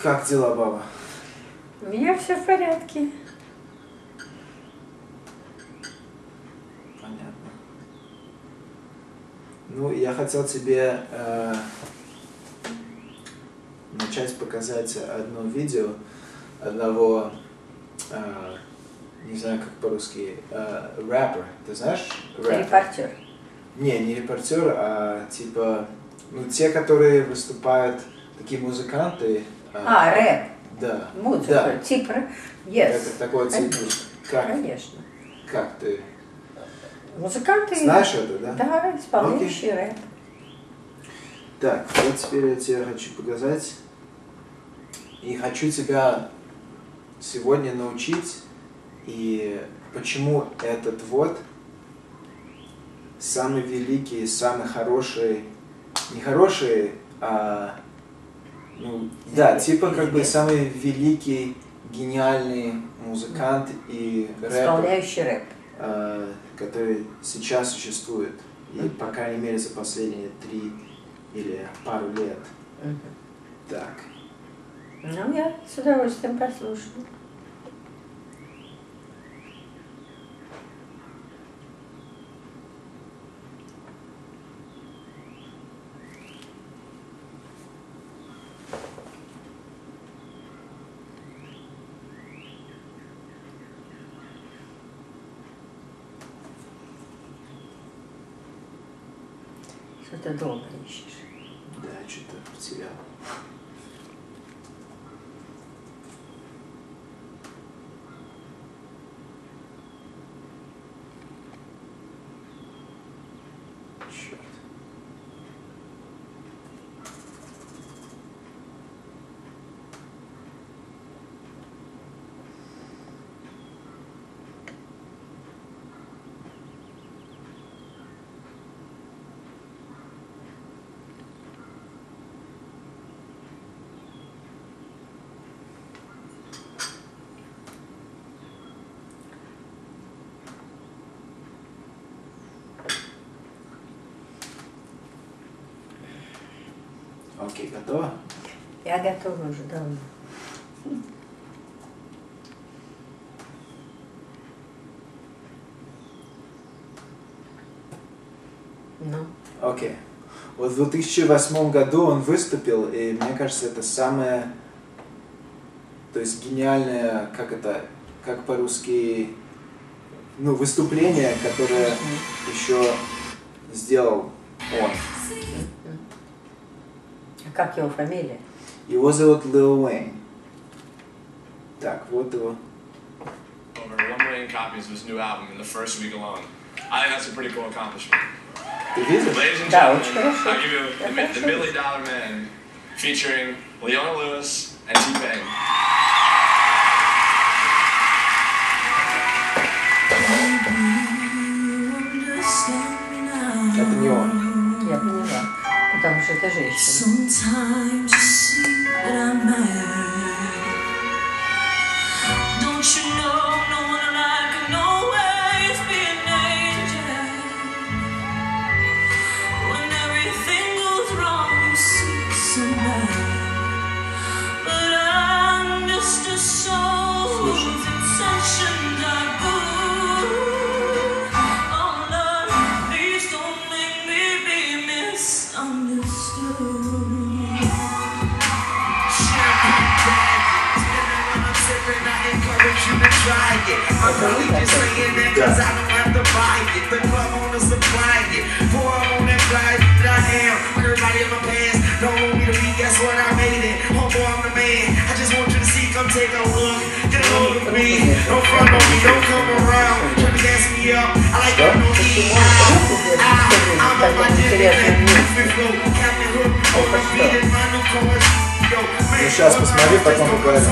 Как дела, баба? У меня все в порядке. Понятно. Ну, я хотел тебе начать показать одно видео одного, не знаю как по-русски, рэпер. Ты знаешь рэпер? Репортер. Не репортер, а типа, ну, те, которые выступают, такие музыканты. Рэп. Да. Музыка. Да. Типа, yes. Это такой тип. Как? Конечно. Как ты? Музыканты. Знаешь это, да? Да, исполняющий рэп. Так, вот теперь я тебе хочу показать. И хочу тебя сегодня научить, и почему этот вот самый великий, самый хороший, не хороший, а, ну, да, типа как бы самый великий, гениальный музыкант и рэпер, исполняющий рэп, который сейчас существует, и по крайней мере за последние 3 или пару лет. Так. Ну, я с удовольствием послушаю. Что ты долго ищешь? Да, что-то потерял. Черт. Окей, готова? Я готова уже давно. Ну. Окей. Вот в 2008 году он выступил, и мне кажется, это самое, то есть гениальное, как это, как по-русски, ну, выступление, которое еще сделал он. А как его фамилия? Его зовут Lil Wayne. Так, вот его. Over 1 million copies of his new album in the first week alone. I think that's a pretty cool accomplishment. Ты видишь? Ladies and Да, gentlemen, очень хорошо. I give you the $1 Million Man, featuring Leona Lewis and T-Pain. Это не он. Я поняла. Потому что это женщина. I'm probably just saying that cause I don't have to buy it. The club owner supply it. Pour up on that fly that I am. Everybody in my past don't want me to be, guess what, I made it. Homeboy, I'm the man. I just want you to see, come take a look. Get a hold of me. Don't front on me, don't come around. Try to gas me up. I like that no heat. I'm on my dividend. Flow, Captain Hook, overfeeding my new cars. Yo, man, сейчас посмотри, потом поговорим.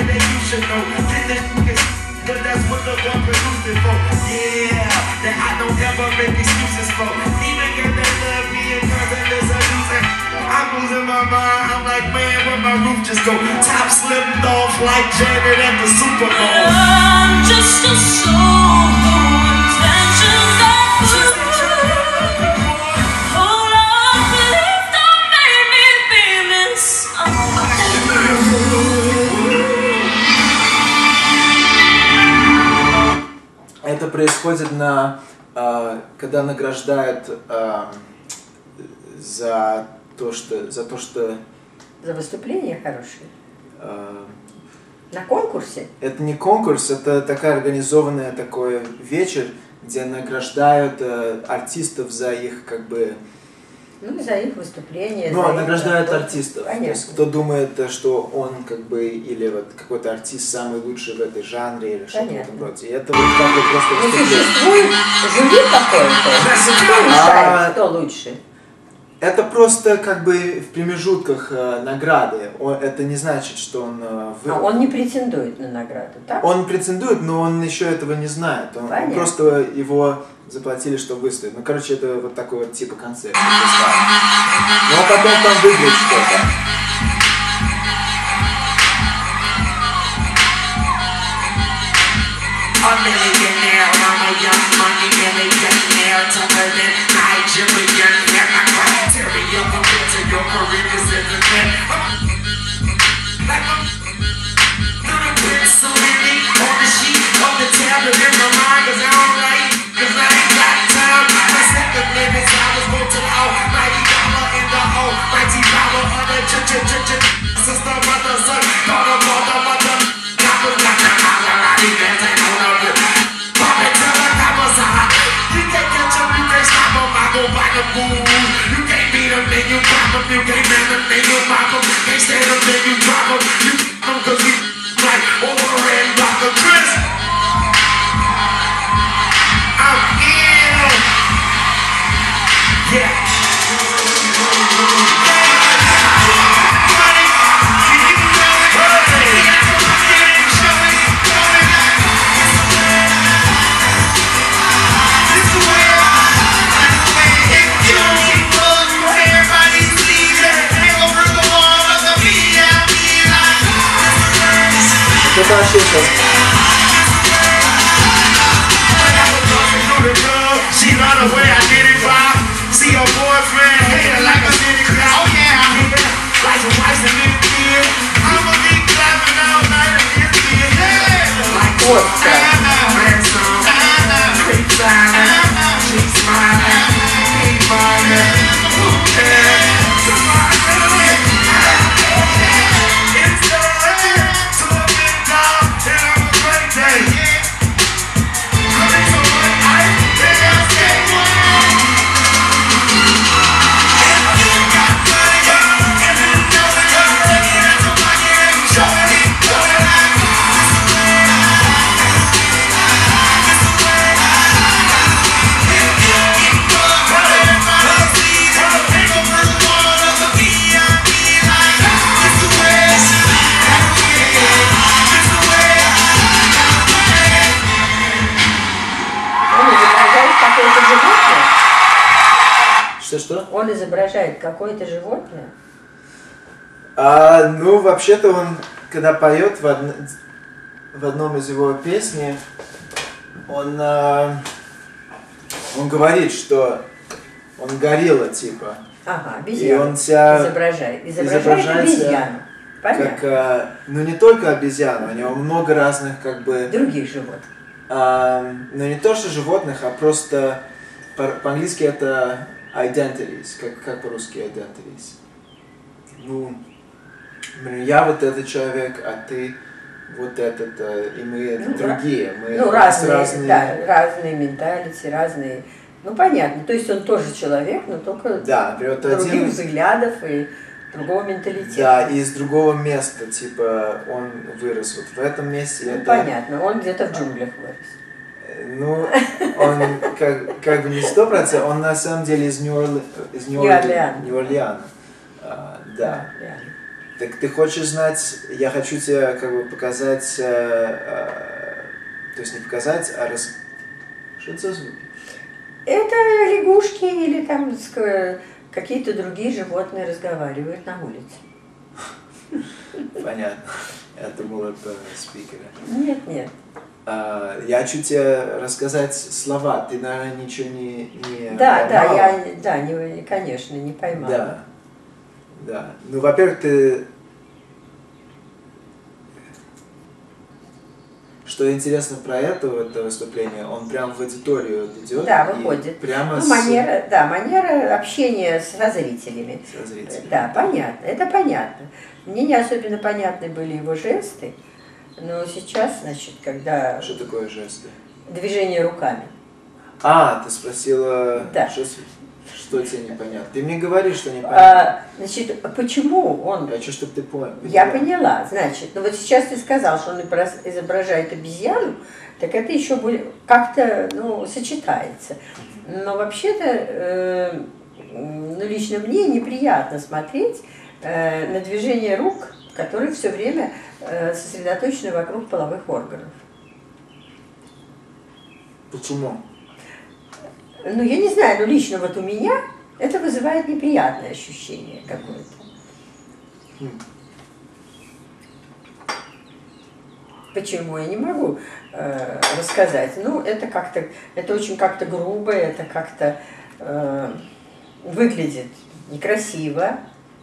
Cause that's what the one produced it for. Yeah, that I don't ever make excuses for. Even girls that love me and content is a loser. I'm losing my mind. I'm like, man, where my roof just go? Top slipped off like Janet at the Super Bowl. I'm just a soul who intentions are good. Hold on, please don't make me be misunderstood. происходит когда награждают за то, что... За выступление хорошее? На конкурсе? Это не конкурс, это такая организованная такой вечер, где награждают артистов за их как бы... Ну, за их выступление. Ну, награждают артистов. Понятно. То есть, кто думает, что он как бы, или вот какой-то артист самый лучший в этой жанре, или что-то в этом роде. И это вот как бы просто выступление. Существует жюри какое-то? Кто решает, кто лучше? Это просто как бы в промежутках награды. Это не значит, что он... Он не претендует на награду, так? Он претендует, но он еще этого не знает. Он просто его заплатили, что выставить. Ну, короче, это вот такой вот типа концерт. Ну, а потом там выиграет что-то. A millionaire, I'm a young money millionaire, tougher than Nigerian hair. My criteria compared to your career is in the net. Like a little pencil on the sheet of the tablet in my mind, cause I ain't got time. I set the limits, I was going to the almighty dollar in the almighty power of the sister, mother, son, daughter, mother. I was like the Maserati, that's a you can't catch him, you can't stop him, I go by the fool. You can't beat him, then you drop him. You can't man him, then you pop him. Can't stand him, then you drop him. You him cause we like over and Dr. Chris. I'm ill. Yeah. Это вообще сейчас. She run away, I did it wrong. See your boyfriend, hate her like a city clown. Oh yeah, like a wife and little kid. I'ma be clapping all night and get it. Like what's that? Great time, she's smiling, keep smiling. It's the way to a big dog, and I'm a great day. Что? Он изображает какое-то животное? Ну, вообще-то он, когда поет в одном из его песней, он говорит, что он горилла, типа. Ага, обезьяну. И он себя изображает обезьяну. Понятно. Как, ну, не только обезьяну, у него много разных, как бы... Других животных. Ну, не то, что животных, а просто по-английски это identities. Как по-русски identities? Ну, я вот этот человек, а ты вот этот, и мы другие. Мы разные менталити, разные... Ну, понятно. То есть он тоже человек, но только других взглядов и другого менталитета. Да, и из другого места, типа, он вырос вот в этом месте. Ну, понятно, он где-то в джунглях вырос. Ну, он как бы не 100%, он на самом деле из Нью-Орлеана. Да. Так ты хочешь знать, я хочу тебе как бы показать, то есть не показать, а Что это за звуки? Это лягушки или там какие-то другие животные разговаривают на улице. Понятно. Я думал, это спикеры. Нет. Я хочу тебе рассказать слова. Ты, наверное, ничего не поймала? Конечно, не поймала. Да. Ну, во-первых, ты... что интересно про это выступление, он прям в аудиторию идет. Да, выходит. Прямо манера общения со зрителями. Со зрителями. Да, понятно, это понятно. Мне не особенно понятны были его жесты, но сейчас, значит, когда... Что такое жесты? Движение руками. А, ты спросила, да. Что тебе непонятно? Ты мне говоришь, что непонятно. Значит, почему он... Я хочу, чтобы ты понял. Я поняла, значит. Ну вот сейчас ты сказал, что он изображает обезьяну, так это еще как-то, сочетается. Но вообще-то, лично мне неприятно смотреть на движение рук, которые все время сосредоточены вокруг половых органов. Почему? Я не знаю, но лично вот у меня это вызывает неприятное ощущение какое-то. Почему я не могу рассказать? Это очень как-то грубо, это как-то выглядит некрасиво.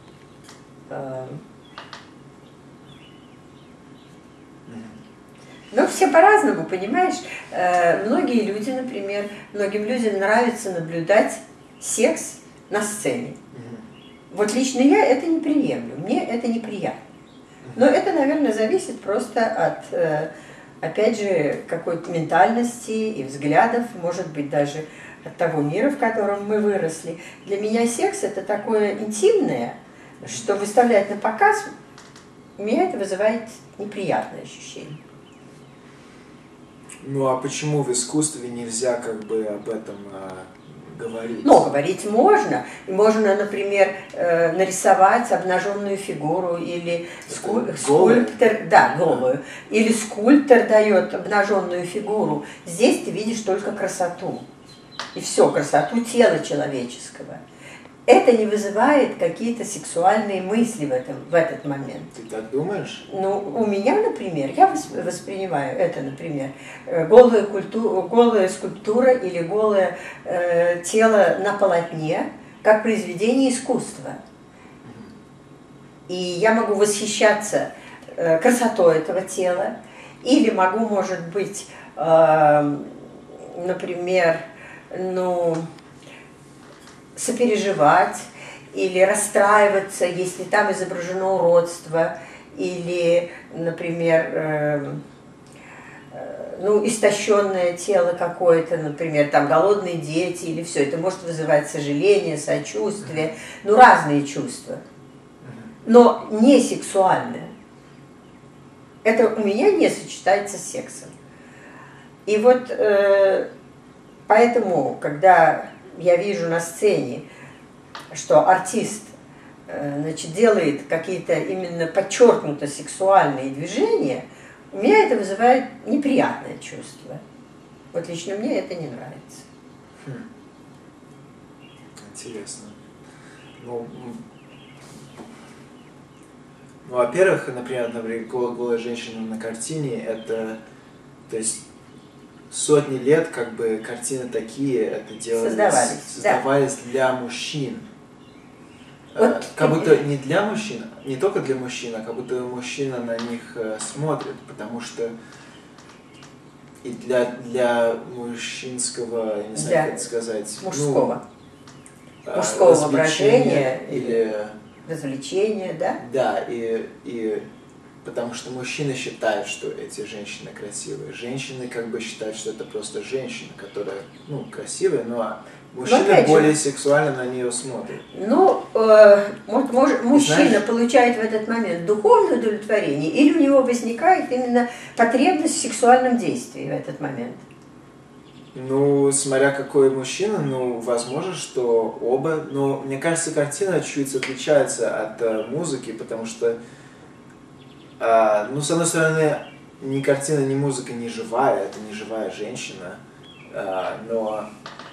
Но все по-разному, понимаешь? Многие люди, например, многим людям нравится наблюдать секс на сцене. Вот лично я это не приемлю, мне это неприятно. Но это, наверное, зависит просто от, опять же, какой-то ментальности и взглядов, может быть, даже от того мира, в котором мы выросли. Для меня секс – это такое интимное, что выставлять на показ, у меня это вызывает неприятное ощущение. Ну а почему в искусстве нельзя как бы об этом говорить? Говорить можно. Можно, например, нарисовать обнаженную фигуру или скульптор, голую. Или скульптор дает обнаженную фигуру. Здесь ты видишь только красоту. И все, красоту тела человеческого. Это не вызывает какие-то сексуальные мысли в этот момент. Ты так думаешь? У меня, например, я воспринимаю это, например, голая скульптура или голое тело на полотне как произведение искусства. И я могу восхищаться красотой этого тела, или могу, может быть, например, сопереживать или расстраиваться, если там изображено уродство, или, например, истощенное тело какое-то, например, там голодные дети, или все. Это может вызывать сожаление, сочувствие, разные чувства, но не сексуальное. Это у меня не сочетается с сексом. И вот поэтому, когда я вижу на сцене, что артист делает какие-то именно подчеркнуто сексуальные движения, у меня это вызывает неприятное чувство. Вот лично мне это не нравится. Интересно. Во-первых, например, голая женщина на картине, это, то есть, сотни лет как бы картины такие это создавались для мужчин. Как будто не для мужчин, не только для мужчин, а как будто мужчина на них смотрит, потому что и для мужчинского, я не знаю, как это сказать, мужского воображения или развлечения, да? Да, и потому что мужчины считают, что эти женщины красивые. Женщины как бы считают, что это просто женщина, которая, красивая, но мужчина более сексуально на нее смотрит. Мужчина получает в этот момент духовное удовлетворение, или у него возникает именно потребность в сексуальном действии в этот момент? Смотря какой мужчина, возможно, что оба. Но мне кажется, картина чуть отличается от музыки, потому что с одной стороны, ни картина, ни музыка не живая, это не живая женщина, но